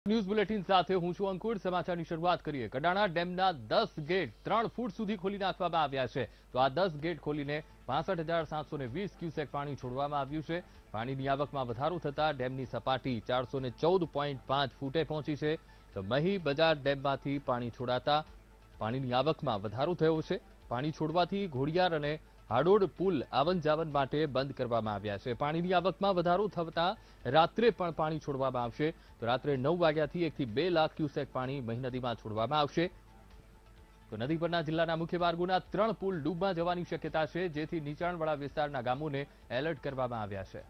News bulletin સાથે હું છું અંકુર। સમાચારની શરૂઆત કરીએ। કડાણા ડેમના 10 ગેટ 3 ફૂટ સુધી ખોલી નાખવામાં આવ્યા છે। તો આ 10 ગેટ ખોલીને 65,720 ક્યુસેક પાણી છોડવામાં આવ્યું છે। પાણીની આવકમાં વધારો થતા ડેમની સપાટી 414.5 ફૂટે પહોંચી છે। તો મહી બજાર ડેમમાંથી પાણી છોડાતા પાણીની આવકમાં વધારો થયો છે। પાણી છોડવાથી ઘોડિયાર અને હાડોડ પુલ આવન જાવન માટે બંધ કરવામાં આવ્યા છે। પાણીની આવકમાં વધારો થતા રાત્રે પણ પાણી છોડવામાં આવશે। તો રાત્રે 9 વાગ્યાથી 1 થી 2 લાખ ક્યુસેક પાણી મહી નદીમાં છોડવામાં આવશે। તો નદી પરના જિલ્લાના મુખ્ય માર્ગોના 3 પુલ ડૂબમાં જવાની શક્યતા છે, જેથી નીચાણવાળા વિસ્તારના ગામોને એલર્ટ કરવામાં આવ્યા છે।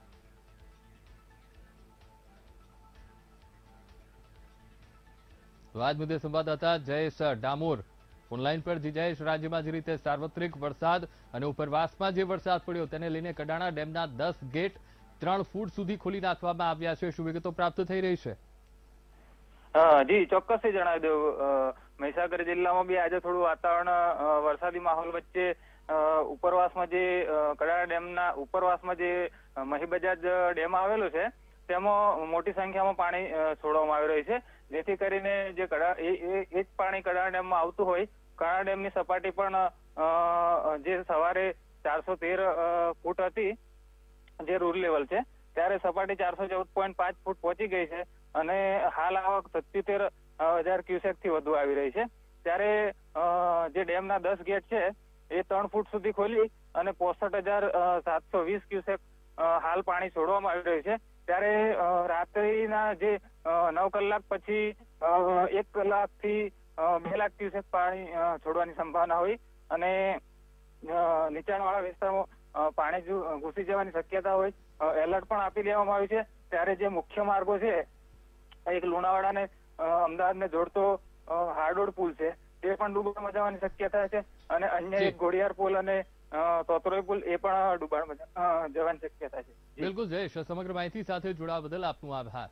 તો આજ મુદ્દે સંવાદદાતા જયેશ ડામોર ઓનલાઈન પર જયેશ, રાજ્યમાં જે રીતે સાર્વત્રિક વરસાદ અને ઉપરવાસમાં જે વરસાદ પડ્યો તેને લઈને કડાણા ડેમના 10 ગેટ 3 ફૂટ સુધી ખોલી નાખવામાં આવ્યા છે। શું વિગતો પ્રાપ્ત થઈ રહી છે? જી ચોક્કસથી જણાવી દઉં, મહીસાગર જિલ્લામાં બી આજે થોડું વાતાવરણ વરસાદી માહોલ વચ્ચે ઉપરવાસમાં જે કડાણા ડેમના ઉપરવાસમાં જે મહી બજાજ ડેમ આવેલો છે તેમાં મોટી સંખ્યામાં પાણી છોડવામાં આવી રહ્યું છે, જેથી કરીને જે એ જ પાણી કડાણા ડેમમાં આવતું હોય। કડાણા ડેમની સપાટી પણ જે સવારે 413 ફૂટ હતી, જે રૂર લેવલ છે, ત્યારે સપાટી 414.5 ફૂટ પહોંચી ગઈ છે અને હાલ આવક 77,000 ક્યુસેક થી વધુ આવી રહી છે। ત્યારે જે ડેમના 10 ગેટ છે એ 3 ફૂટ સુધી ખોલી અને 65,720 ક્યુસેક હાલ પાણી છોડવામાં આવી રહ્યું છે। ત્યારે રાત્રિના જે 9 કલાક પછી 1 કલાકથી 2 લાખ ક્યુસેક પાણી છોડવાની સંભાવના હોય અને નીચાણવાળા વિસ્તારમાં પાણી ઘૂસી જવાની શક્યતા હોય, એલર્ટ પણ આપી દેવામાં આવ્યું છે। ત્યારે જે મુખ્ય માર્ગો છે, એક લુણાવાડાને અમદાવાદને જોડતો હાડોડ પુલ છે તે પણ ડૂબવામાં જવાની શક્યતા છે અને અન્ય એક ઘોડિયાર પુલ અને તોતરોઈ પુલ એ પણ ડૂબવામાં જવાની શક્યતા છે। બિલકુલ જયેશ, સમગ્ર માહિતી સાથે જોડાવા બદલ આપનો આભાર।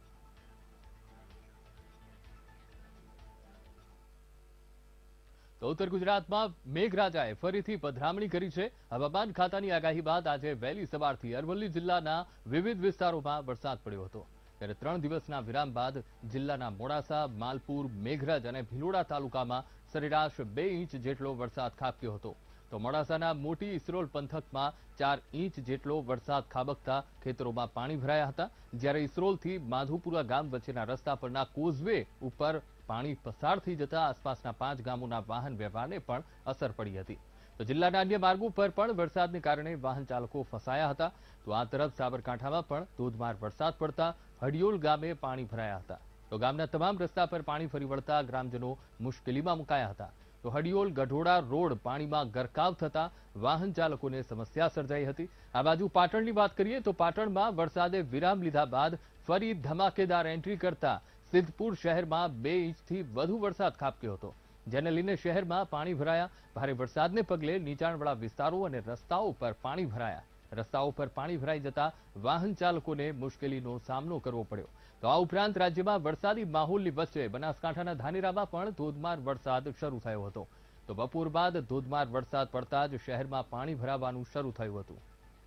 તો ઉત્તર ગુજરાતમાં મેઘરાજાએ ફરીથી પધરામણી કરી છે। હવામાન ખાતાની આગાહી બાદ આજે વહેલી સવારથી અરવલ્લી જિલ્લાના વિવિધ વિસ્તારોમાં વરસાદ પડ્યો હતો। ત્યારે 3 દિવસના વિરામ બાદ જિલ્લાના મોડાસા, માલપુર, મેઘરજ અને ભિલોડા તાલુકામાં સરેરાશ 2 ઇંચ જેટલો વરસાદ ખાબક્યો હતો। તો મોડાસાના મોટી ઇસરોલ પંથકમાં 4 ઇંચ જેટલો વરસાદ ખાબકતા ખેતરોમાં પાણી ભરાયા હતા, જ્યારે ઇસરોલથી માધુપુરા ગામ વચ્ચેના રસ્તા પરના કોઝવે ઉપર પાણી પસાર થઈ જતા આસપાસના 5 ગામોના વાહન વ્યવહારને પણ અસર પડી હતી। તો જિલ્લાના અન્ય માર્ગો પર પણ વરસાદને કારણે વાહન ચાલકો ફસાયા હતા। તો આ તરફ સાબરકાંઠામાં પણ ધોધમાર વરસાદ પડતા હડિયોલ ગામે પાણી ભરાયા હતા। તો ગામના તમામ રસ્તા પર પાણી ફરી વળતા ગ્રામજનો મુશ્કેલીમાં મુકાયા હતા। તો હડિયોલ ગઢોડા રોડ પાણીમાં ગરકાવ થતા વાહન ચાલકોને સમસ્યા સર્જાઈ હતી। આ બાજુ પાટણની વાત કરીએ તો પાટણમાં વરસાદે વિરામ લીધા બાદ ફરી ધમાકેદાર એન્ટ્રી કરતા સિદ્ધપુર શહેરમાં 2 ઇંચથી વધુ વરસાદ ખાબક્યો હતો, જેને લઈને શહેરમાં પાણી ભરાયા। ભારે વરસાદને પગલે નીચાણવાળા વિસ્તારો અને રસ્તાઓ પર પાણી ભરાયા। રસ્તાઓ પર પાણી ભરાઈ જતા વાહન ચાલકોને મુશ્કેલીનો સામનો કરવો પડ્યો। તો આ ઉપરાંત રાજ્યમાં વરસાદી માહોલની વચ્ચે બનાસકાંઠાના ધાનેરામાં પણ ધોધમાર વરસાદ શરૂ થયો હતો। તો બપોર બાદ ધોધમાર વરસાદ પડતા જ શહેરમાં પાણી ભરાવાનું શરૂ થયું હતું।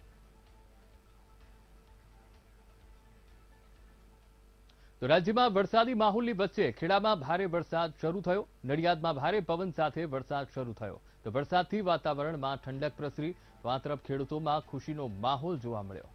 તો રાજ્યમાં વરસાદી માહોલની વચ્ચે ખેડામાં ભારે વરસાદ શરૂ થયો। નડિયાદમાં ભારે પવન સાથે વરસાદ શરૂ થયો। તો વરસાદથી વાતાવરણમાં ઠંડક પ્રસરી। તો આ તરફ ખેડૂતોમાં ખુશીનો માહોલ જોવા મળ્યો।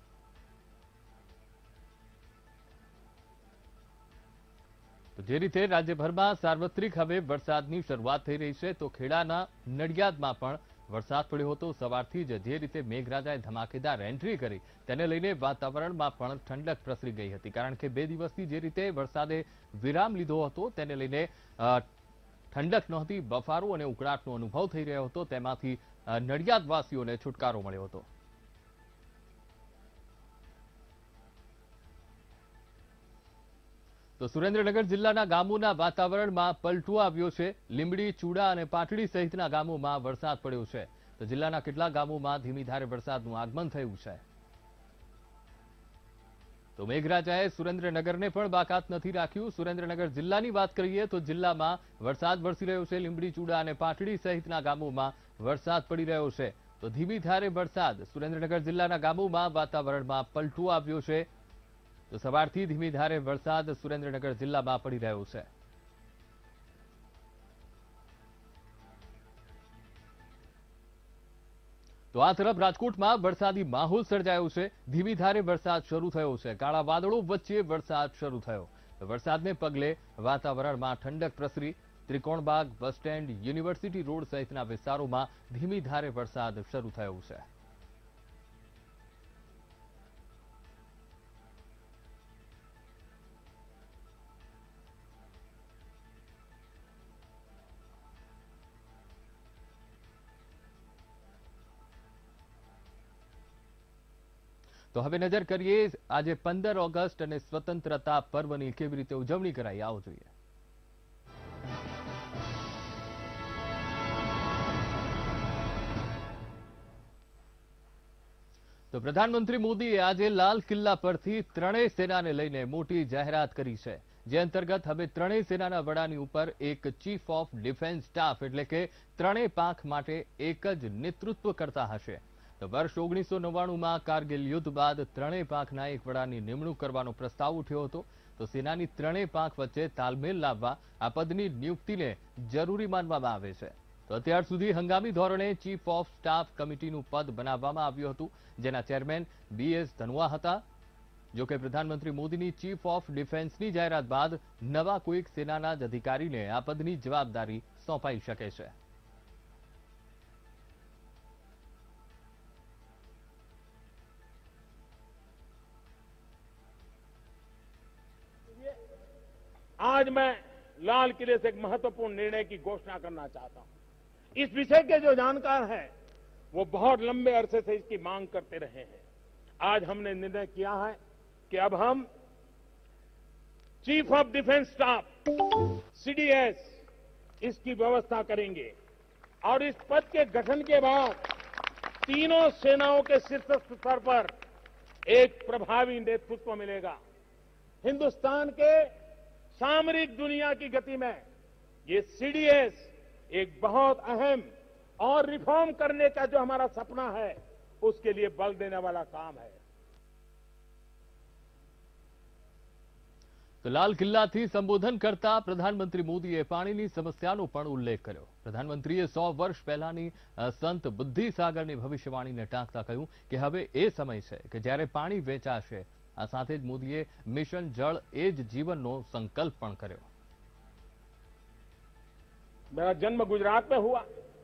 તો જે રીતે રાજ્યભરમાં સાર્વત્રિક હવે વરસાદની શરૂઆત થઈ રહી છે, તો ખેડાના નડિયાદમાં પણ વરસાદ પડ્યો હતો। સવારથી જ જે રીતે મેઘરાજાએ ધમાકેદાર એન્ટ્રી કરી તેને લઈને વાતાવરણમાં પણ ઠંડક પ્રસરી ગઈ હતી, કારણ કે 2 દિવસથી જે રીતે વરસાદે વિરામ લીધો હતો તેને લઈને ઠંડક નહોતી, બફારો અને ઉકળાટનો અનુભવ થઈ રહ્યો હતો। તેમાંથી નડિયાદવાસીઓને છુટકારો મળ્યો હતો। તો સુરેન્દ્રનગર જિલ્લાના ગામોના વાતાવરણમાં પલટો આવ્યો છે। લીંબડી, ચૂડા અને પાટડી સહિતના ગામોમાં વરસાદ પડ્યો છે। તો જિલ્લાના કેટલાક ગામોમાં ધીમી ધારે વરસાદનું આગમન થયું છે। તો મેઘરાજાએ સુરેન્દ્રનગરને પણ બાકાત નથી રાખ્યું। સુરેન્દ્રનગર જિલ્લાની વાત કરીએ તો જિલ્લામાં વરસાદ વરસી રહ્યો છે। લીંબડી, ચૂડા અને પાટડી સહિતના ગામોમાં વરસાદ પડી રહ્યો છે। તો ધીમી ધારે વરસાદ સુરેન્દ્રનગર જિલ્લાના ગામોમાં વાતાવરણમાં પલટો આવ્યો છે। તો સવારથી ધીમી ધારે વરસાદ સુરેન્દ્રનગર જિલ્લામાં પડી રહ્યો છે. તો આ તરફ રાજકોટમાં વરસાદી માહોલ સર્જાયો છે. ધીમી ધારે વરસાદ શરૂ થયો છે. કાળા વાદળો વચ્ચે વરસાદ શરૂ થયો. વરસાદને પગલે વાતાવરણમાં ઠંડક પ્રસરી. Trikonbaug, bus stand, university road સહિતના વિસ્તારોમાં ધીમી ધારે વરસાદ શરૂ થયો છે. તો હવે નજર કરીએ આજે 15 ઓગસ્ટ અને સ્વતંત્રતા પર્વની કેવી રીતે ઉજવણી કરાઈ, આવો જોઈએ. તો પ્રધાનમંત્રી મોદીએ આજે લાલ કિલ્લા પરથી ત્રણેય સેનાને લઈને મોટી જાહેરાત કરી છે. જે અંતર્ગત હવે ત્રણેય સેનાના વડાની ઉપર એક ચીફ ઓફ ડિફેન્સ સ્ટાફ એટલે કે ત્રણેય પાંખ માટે એક જ નેતૃત્વ કરતા હશે. તો વર્ષ 1999માં કારગિલ યુદ્ધ બાદ ત્રણેય પાંખના એક વડાની નિમણૂક કરવાનો પ્રસ્તાવ ઉઠ્યો હતો. તો સેનાની ત્રણેય પાંખ વચ્ચે તાલમેલ લાવવા આ પદની નિયુક્તિને જરૂરી માનવામાં આવે છે. તો અત્યાર સુધી હંગામી ધોરણે ચીફ ઓફ સ્ટાફ કમિટીનું પદ બનાવવામાં આવ્યું હતું, જેના ચેરમેન BS ધનોઆ હતા. જોકે પ્રધાનમંત્રી મોદીની ચીફ ઓફ ડિફેન્સની જાહેરાત બાદ નવા કોઈક સેનાના જ અધિકારીને આ પદની જવાબદારી સોંપાઈ શકે છે. आज मैं लाल किले से एक महत्वपूर्ण निर्णय की घोषणा करना चाहता हूं. इस विषय के जो जानकार हैं वो बहुत लंबे अरसे से इसकी मांग करते रहे हैं. आज हमने निर्णय किया है कि अब हम chief of defence staff CDS इसकी व्यवस्था करेंगे और इस पद के गठन के बाद तीनों सेनाओं के शीर्ष स्तर पर एक प्रभावी नेतृत्व मिलेगा. हिंदुस्तान के सामरिक दुनिया की गति में ये CDS एक बहुत अहम और रिफॉर्म करने का जो हमारा सपना है उसके लिए बल देने वाला काम है. તો લાલ કિલ્લાથી સંબોધન કરતા પ્રધાનમંત્રી મોદીએ પાણીની સમસ્યાનો પણ ઉલ્લેખ કર્યો. પ્રધાનમંત્રીએ 100 વર્ષ પહેલાની સંત બુદ્ધિસાગરની ભવિષ્યવાણીને ટાંકતા કહ્યું કે હવે એ સમય છે કે જ્યારે પાણી વેચાશે. આ સાથે જ મોદીએ મિશન જળ એ જ જીવનનો સંકલ્પ પણ કર્યો. मेरा जन्म गुजरात में हुआ.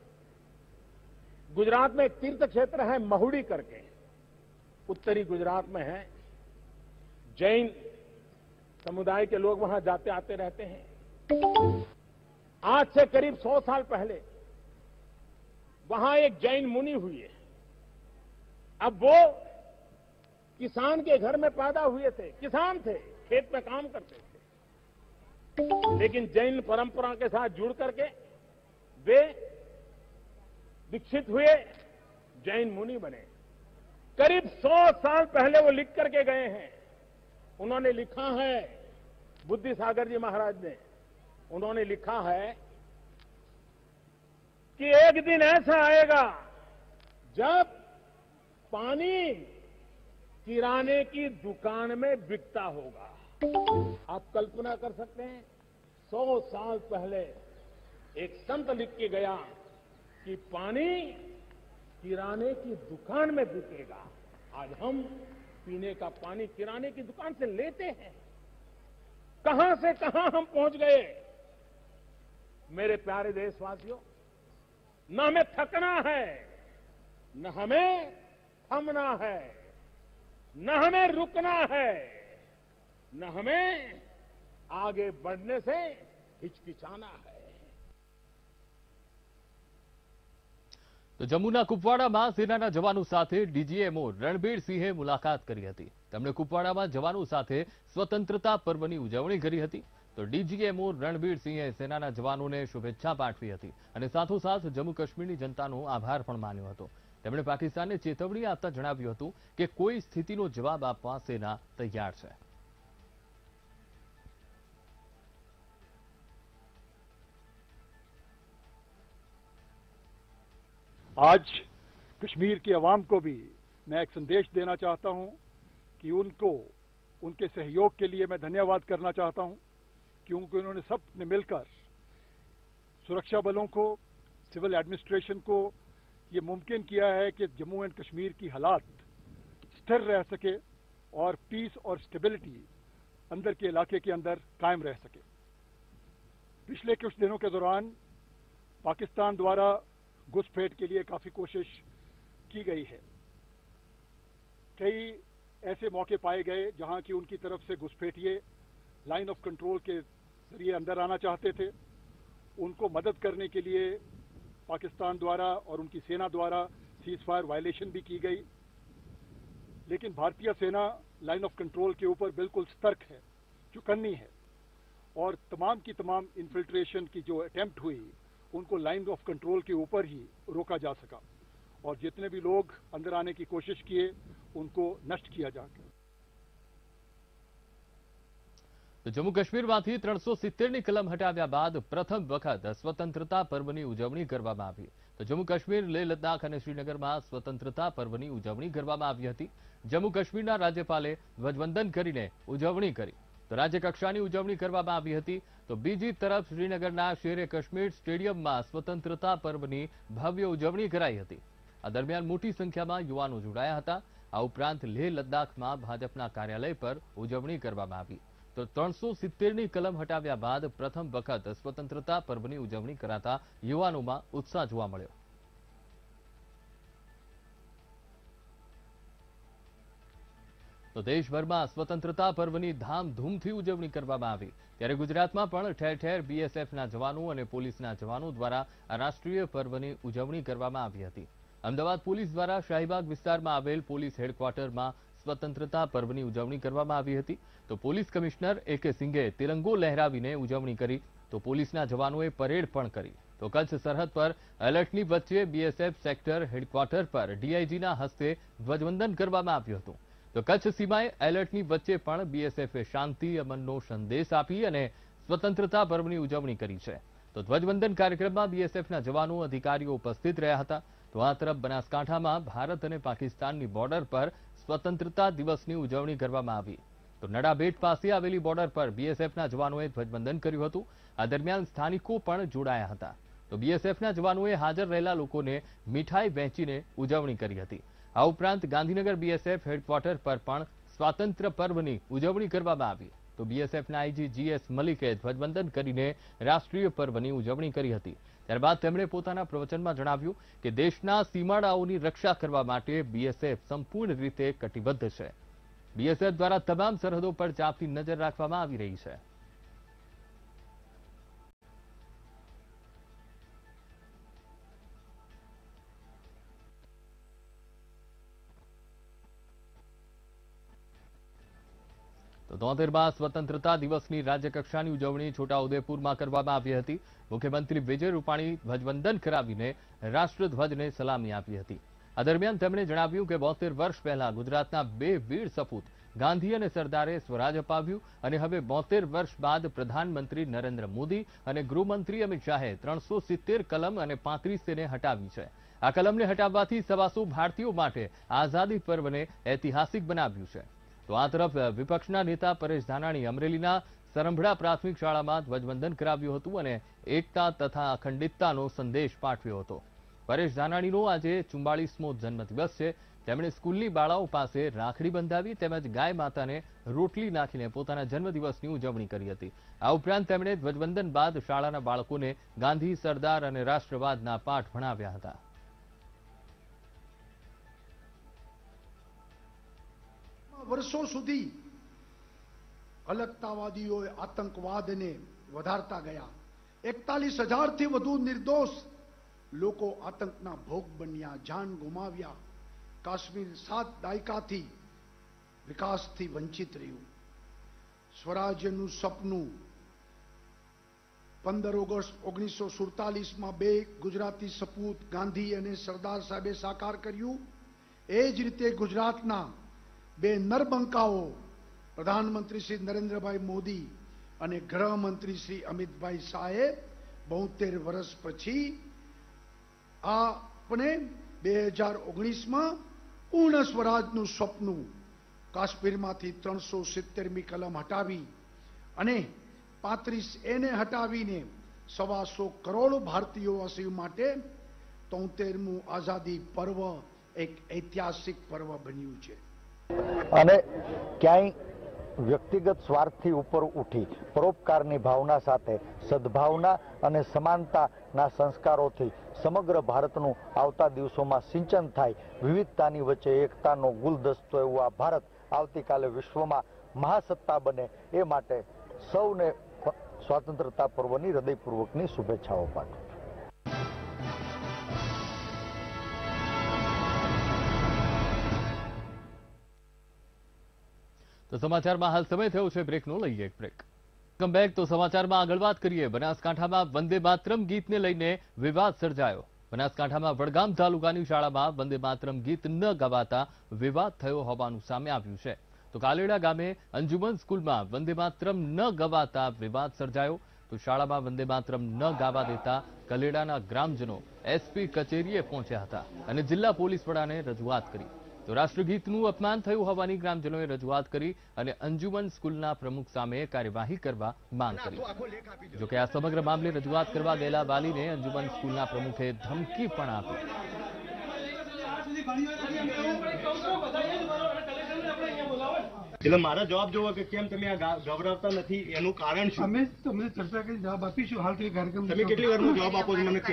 गुजरात में एक तीर्थ क्षेत्र है महुड़ी करके, उत्तरी गुजरात में है. जैन समुदाय के लोग वहां जाते आते रहते हैं. आज से करीब 100 साल पहले वहां एक जैन मुनि हुए. अब वो किसान के घर में पैदा हुए थे, किसान थे, खेत में काम करते थे, लेकिन जैन परंपरा के साथ जुड़ करके वे दीक्षित हुए, जैन मुनि बने. करीब 100 साल पहले वो लिख करके गए हैं. उन्होंने लिखा है, बुद्धिसागर जी महाराज ने, उन्होंने लिखा है कि एक दिन ऐसा आएगा जब पानी किराने की दुकान में बिकता होगा. आप कल्पना कर सकते हैं 100 साल पहले एक संत लिख के गया कि पानी किराने की दुकान में बिकेगा. आज हम पीने का पानी किराने की दुकान से लेते हैं. कहां से कहां हम पहुंच गए. मेरे प्यारे देशवासियों, न हमें थकना है, न हमें थमना है, न हमें रुकना है, न हमें आगे बढ़ने से हिचकिचाना है. તો જમ્મુના કુપવાડામાં સેનાના જવાનો સાથે DGMO રણબીરસિંહે મુલાકાત કરી હતી. તેમણે કુપવાડામાં જવાનો સાથે સ્વતંત્રતા પર્વની ઉજવણી કરી હતી. તો DGMO રણબીરસિંહે સેનાના જવાનોને શુભેચ્છા પાઠવી હતી અને સાથોસાથ જમ્મુ કાશ્મીરની જનતાનો આભાર પણ માન્યો હતો. તેમણે પાકિસ્તાનને ચેતવણી આપતા જણાવ્યું હતું કે કોઈ સ્થિતિનો જવાબ આપવા સેના તૈયાર છે. आज कश्मीर की आवाम को भी मैं एक संदेश देना चाहता हूं कि उनको उनके सहयोग के लिए मैं धन्यवाद करना चाहता हूं, क्योंकि उन्होंने सब ने मिलकर सुरक्षा बलों को, सिविल एडमिनिस्ट्रेशन को ये मुमकिन किया है कि जम्मू एंड कश्मीर की हालात स्थिर रह सके और पीस और स्टेबिलिटी अंदर के इलाके के अंदर कायम रह सके। पिछले कुछ दिनों के दौरान पाकिस्तान द्वारा घुसपैठ के लिए काफी कोशिश की गई है। कई ऐसे मौके पाए गए जहां की उनकी तरफ से घुसपैठिए लाइन ऑफ कंट्रोल के जरिए अंदर आना चाहते थे। उनको मदद करने के लिए पाकिस्तान द्वारा और उनकी सेना द्वारा सीज फायर वायलेशन भी की गई, लेकिन भारतीय सेना लाइन ऑफ कंट्रोल के ऊपर बिल्कुल सतर्क है, चौकन्नी है, और तमाम की तमाम इन्फिल्ट्रेशन की जो अटेम्प्ट हुई उनको लाइन ऑफ कंट्रोल के ऊपर ही रोका जा सका, और जितने भी लोग अंदर आने की कोशिश किए उनको नष्ट किया जाकर। તો જમ્મુ કાશ્મીરમાંથી 370ની કલમ હટાવ્યા બાદ પ્રથમ વખત સ્વતંત્રતા પર્વની ઉજવણી કરવામાં આવી। તો જમ્મુ કાશ્મીર, લેહ લદ્દાખ અને શ્રીનગરમાં સ્વતંત્રતા પર્વની ઉજવણી કરવામાં આવી હતી। જમ્મુ કાશ્મીરના રાજ્યપાલે ધ્વજવંદન કરીને ઉજવણી કરી। તો રાજ્યકક્ષાની ઉજવણી કરવામાં આવી હતી। તો બીજી તરફ શ્રીનગરના શેરે કાશ્મીર સ્ટેડિયમમાં સ્વતંત્રતા પર્વની ભવ્ય ઉજવણી કરાઈ હતી। આ દરમિયાન મોટી સંખ્યામાં યુવાનો જોડાયા હતા। આ ઉપરાંત લેહ લદ્દાખમાં ભાજપના કાર્યાલય પર ઉજવણી કરવામાં આવી। તો 370ની કલમ હટાવ્યા બાદ પ્રથમ વખત સ્વતંત્રતા પર્વની ઉજવણી કરાતા યુવાનોમાં ઉત્સાહ જોવા મળ્યો। તો દેશભરમાં સ્વતંત્રતા પર્વની ધામધૂમથી ઉજવણી કરવામાં આવી, ત્યારે ગુજરાતમાં પણ ઠેર ઠેર બીએસએફના જવાનો અને પોલીસના જવાનો દ્વારા આ રાષ્ટ્રીય પર્વની ઉજવણી કરવામાં આવી હતી। અમદાવાદ પોલીસ દ્વારા શાહીબાગ વિસ્તારમાં આવેલ પોલીસ હેડક્વાર્ટરમાં સ્વતંત્રતા પર્વની ઉજવણી કરવામાં આવી હતી। તો પોલીસ કમિશનર એ.કે. સિંઘે તિરંગો લહેરાવીને ઉજવણી કરી। તો પોલીસના જવાનોએ પરેડ પણ કરી। તો કચ્છ સરહદ પર એલર્ટની વચ્ચે બીએસએફ સેક્ટર હેડક્વાર્ટર પર ડીઆઈજીના હસ્તે ધ્વજવંદન કરવામાં આવ્યું હતું। તો કચ્છ સીમાએ એલર્ટની વચ્ચે પણ બીએસએફે શાંતિ અમનનો સંદેશ આપી અને સ્વતંત્રતા પર્વની ઉજવણી કરી છે। તો ધ્વજવંદન કાર્યક્રમમાં બીએસએફના જવાનો, અધિકારીઓ ઉપસ્થિત રહ્યા હતા। તો આ તરફ બનાસકાંઠામાં ભારત અને પાકિસ્તાનની બોર્ડર પર સ્વતંત્રતા દિવસની ઉજવણી કરવામાં આવી। તો નડાબેટ પાસે આવેલી બોર્ડર પર બીએસએફના જવાનોએ ધ્વજવંદન કર્યું હતું। આ દરમિયાન સ્થાનિકો પણ જોડાયા હતા। તો બીએસએફના જવાનોએ હાજર રહેલા લોકોને મીઠાઈ વહેંચીને ઉજવણી કરી હતી। આ ઉપરાંત ગાંધીનગર બીએસએફ હેડક્વાર્ટર પર પણ સ્વાતંત્ર્ય પર્વની ઉજવણી કરવામાં આવી। તો બીએસએફના આઈજી જીએસ મલિકે ધ્વજવંદન કરીને રાષ્ટ્રીય પર્વની ઉજવણી કરી હતી। ત્યારબાદ તેમણે પોતાના પ્રવચનમાં જણાવ્યું કે દેશના સીમાડાઓની રક્ષા કરવા માટે બીએસએફ સંપૂર્ણ રીતે કટિબદ્ધ છે। બીએસએફ દ્વારા તમામ સરહદો પર ચાંપતી નજર રાખવામાં આવી રહી છે। તો 73મા સ્વતંત્રતા દિવસની રાજ્યકક્ષાની ઉજવણી છોટાઉદેપુરમાં કરવામાં આવી હતી। મુખ્યમંત્રી વિજય રૂપાણી ધ્વજવંદન કરાવીને રાષ્ટ્રધ્વજને સલામી આપી હતી। આ દરમિયાન તેમણે જણાવ્યું કે 72 વર્ષ પહેલા ગુજરાતના બે વીર સપૂત ગાંધી અને સરદારે સ્વરાજ અપાવ્યું અને હવે 72 વર્ષ બાદ પ્રધાનમંત્રી નરેન્દ્ર મોદી અને ગૃહમંત્રી અમિત શાહે 370 કલમ અને 35 ને હટાવી છે। આ કલમને હટાવવાથી સવાસો ભારતીયો માટે આઝાદી પર્વને ઐતિહાસિક બનાવ્યું છે। તો આ તરફ વિપક્ષના નેતા પરેશ ધાનાણી અમરેલીના સરંભડા પ્રાથમિક શાળામાં ધ્વજવંદન કરાવ્યું હતું અને એકતા તથા અખંડિતતાનો સંદેશ પાઠવ્યો હતો। પરેશ ધાનાણીનો આજે 44મો જન્મદિવસ છે। તેમણે સ્કૂલની બાળાઓ પાસે રાખડી બંધાવી તેમજ ગાય માતાને રોટલી નાખીને પોતાના જન્મદિવસની ઉજવણી કરી હતી। આ ઉપરાંત તેમણે ધ્વજવંદન બાદ શાળાના બાળકોને ગાંધી, સરદાર અને રાષ્ટ્રવાદના પાઠ ભણાવ્યા હતા। વર્ષો સુધી અલગતાવાદીઓએ આતંકવાદને વધારતા ગયા। 41,000થી વધુ નિર્દોષ લોકો આતંકના ભોગ બન્યા, જાન ગુમાવ્યા। કાશ્મીર 7 દાયકાથી વિકાસથી વંચિત રહ્યું। સ્વરાજ્યનું સપનું 15 ઓગસ્ટ 1947માં બે ગુજરાતી સપૂત ગાંધી અને સરદાર સાહેબે સાકાર કર્યું। એ જ રીતે ગુજરાતના બે નરબંકાઓ પ્રધાનમંત્રી શ્રી નરેન્દ્રભાઈ મોદી અને ગૃહમંત્રી શ્રી અમિતભાઈ શાહે 72 વર્ષ પછી આપણે 2019માં પૂર્ણ સ્વરાજનું સ્વપ્ન કાશ્મીરમાંથી 370મી કલમ હટાવી અને 35A ને હટાવીને 125 કરોડ ભારતીયવાસીઓ માટે 73મું આઝાદી પર્વ એક ઐતિહાસિક પર્વ બન્યું છે. અને ક્યાંય વ્યક્તિગત સ્વાર્થથી ઉપર ઉઠી પરોપકારની ભાવના સાથે સદભાવના અને સમાનતાના સંસ્કારોથી સમગ્ર ભારતનું આવતા દિવસોમાં સિંચન થાય, વિવિધતાની વચ્ચે એકતાનો ગુલદસ્તો એવું આ ભારત આવતીકાલે વિશ્વમાં મહાસત્તા બને એ માટે સૌને સ્વતંત્રતા પર્વની હૃદયપૂર્વકની શુભેચ્છાઓ પાઠવું. તો સમાચારમાં હાલ સમય થયો છે બ્રેકનો, લઈએ એક બ્રેક. Welcome back. તો સમાચારમાં આગળ વાત કરીએ. બનાસકાંઠામાં વંદે માતરમ ગીતને લઈને વિવાદ સર્જાયો. બનાસકાંઠામાં વડગામ તાલુકાની શાળામાં વંદે માતરમ ગીત ન ગવાતા વિવાદ થયો હોવાનું સામે આવ્યું છે. તો કાલેડા ગામે અંજુમન સ્કૂલમાં વંદે માતરમ ન ગવાતા વિવાદ સર્જાયો. તો શાળામાં વંદે માતરમ ન ગાવા દેતા કલેડાના ગ્રામજનો એસપી કચેરીએ પહોંચ્યા હતા અને જિલ્લા પોલીસ વડાને રજૂઆત કરી. તો રાષ્ટ્રગીતનું અપમાન થયું હોવાની ગ્રામજનોએ રજૂઆત કરી અને અંજુમન સ્કૂલના પ્રમુખ સામે કાર્યવાહી કરવા માંગ કરી. જોકે આ સમગ્ર મામલે રજૂઆત કરવા ગયેલા વાલીને અંજુમન સ્કૂલના પ્રમુખે ધમકી પણ આપી. એટલે મારા જવાબ જોવો કે કેમ તમે આ ગભરાવતા નથી, એનું કારણ શું? અમે તમને ચર્ચા કરી જવાબ આપીશું. હાલ તો કાર્યક્રમ તમે કેટલી વારનો જવાબ આપો છો મને?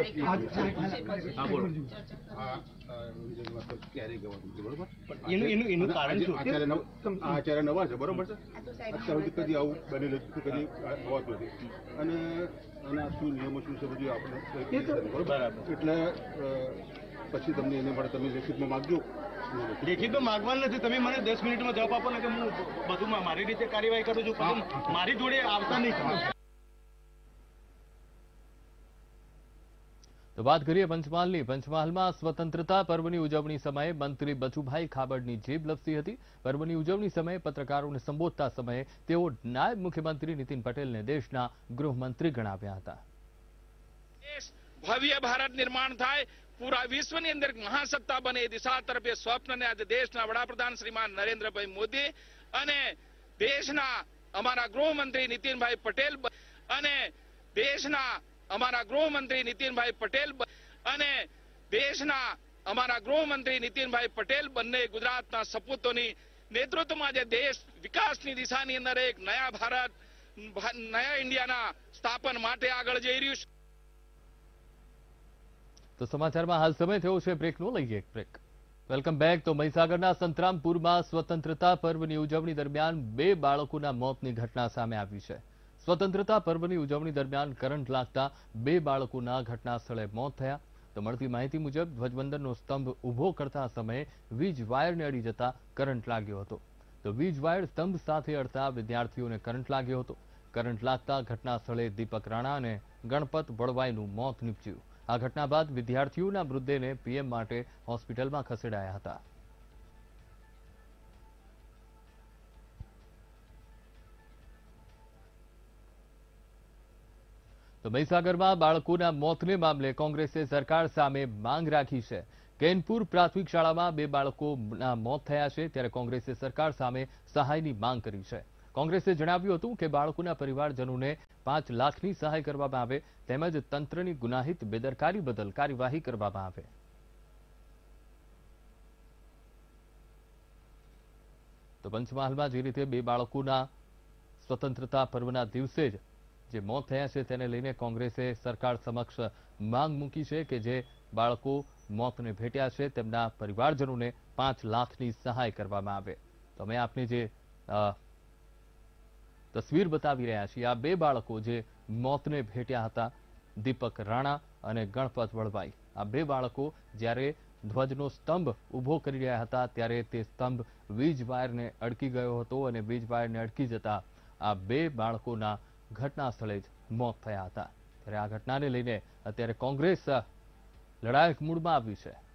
એનું કારણ શું? આચાર્ય નવા છે, બરોબર છે. અત્યાર સુધી કદી આવું બનેલું કદી હોતું નથી અને આના શું નિયમો શું છે બધું આપણે બરાબર. એટલે પછી તમને એને મળે તમે લેખિતમાં માગજો. લેખિતમાં માગવાનું નથી, તમે મને 10 મિનિટમાં જવાબ આપો ને કે હું બધું મારી રીતે કાર્યવાહી કરું છું. મારી જોડે આવતા નહીં. તો વાત કરીએ પંચમહાલની. પંચમહાલમાં સ્વતંત્રતા પર્વની ઉજવણી સમયે મંત્રી બચુભાઈ ખાબડની જીભ લપસી હતી. પર્વની ઉજવણી સમયે પત્રકારોને સંબોધતા સમયે તેઓ નાયબ મુખ્યમંત્રી નીતિન પટેલને દેશના ગૃહમંત્રી ગણાવ્યા હતા. ભવ્ય ભારત નિર્માણ થાય, પૂરા વિશ્વની અંદર મહાસત્તા બને એ દિશા તરફે સ્વપ્નને આજે દેશના વડાપ્રધાન શ્રીમાન નરેન્દ્રભાઈ મોદી અને દેશના અમારા ગૃહમંત્રી નીતિનભાઈ પટેલ અને દેશના અમારા ગૃહમંત્રી નીતિનભાઈ પટેલ અને દેશના અમારા ગૃહમંત્રી નીતિનભાઈ પટેલ બંને ગુજરાતના સપૂતોની નેતૃત્વમાં જે દેશ વિકાસની દિશાની અંદર એક નયા ભારત, નયા ઇન્ડિયાના સ્થાપન માટે આગળ જઈ રહ્યું છે. તો સમાચારમાં હાલ સમય થયો છે બ્રેકનો, લઈએ એક બ્રેક. Welcome back. તો મહીસાગરના સંતરામપુરમાં સ્વતંત્રતા પર્વની ઉજવણી દરમિયાન 2 બાળકોના મોતની ઘટના સામે આવી છે. સ્વતંત્રતા પર્વની ઉજવણી દરમિયાન કરંટ લાગતા 2 બાળકોના ઘટના સ્થળે મોત થયા. તો મળતી માહિતી મુજબ ધ્વજવંદનનો સ્તંભ ઉભો કરતા સમયે વીજ વાયરને અડી જતા કરંટ લાગ્યો હતો. તો વીજ વાયર સ્તંભ સાથે અડતા વિદ્યાર્થીઓને કરંટ લાગ્યો હતો. કરંટ લાગતા ઘટના સ્થળે દીપક રાણા અને ગણપત બળવાઈનું મોત નીપજ્યું. આ ઘટના બાદ વિદ્યાર્થીઓના મૃતદેહને પીએમ માટે હોસ્પિટલમાં ખસેડાયા હતા. તો મહીસાગરમાં બાળકોના મોતને મામલે કોંગ્રેસે સરકાર સામે માંગ રાખી છે. કેનપુર પ્રાથમિક શાળામાં 2 બાળકોના મોત થયા છે, ત્યારે કોંગ્રેસે સરકાર સામે સહાયની માંગ કરી છે. કોંગ્રેસે જણાવ્યું હતું કે બાળકોના પરિવારજનોને 5 લાખની સહાય કરવામાં આવે તેમજ તંત્રની ગુનાહિત બેદરકારી બદલ કાર્યવાહી કરવામાં આવે. તો પંચમહાલમાં જે રીતે 2 બાળકોના સ્વતંત્રતા પર્વના દિવસે જ જે મોત થયા છે તેને લઈને કોંગ્રેસે સરકાર સમક્ષ માંગ મૂકી છે કે જે બાળકો મોતને ભેટ્યા છે તેમના પરિવારજનોને 5 લાખની સહાય કરવામાં આવે. તો અમે આપને જે તસવીર બતાવી રહ્યા છીએ, આ 2 બાળકો જે મોતને ભેટ્યા હતા, દીપક રાણા અને ગણપત વળવાઈ. આ 2 બાળકો જ્યારે ધ્વજનો સ્તંભ ઊભો કરી રહ્યા હતા ત્યારે તે સ્તંભ વીજ વાયરને અડકી ગયો હતો અને વીજ વાયરને અડકી જતા આ 2 બાળકોના ઘટના સ્થળે જ મોત થયા હતા. ત્યારે આ ઘટનાને લઈને અત્યારે કોંગ્રેસ લડાયક મૂડમાં આવી છે.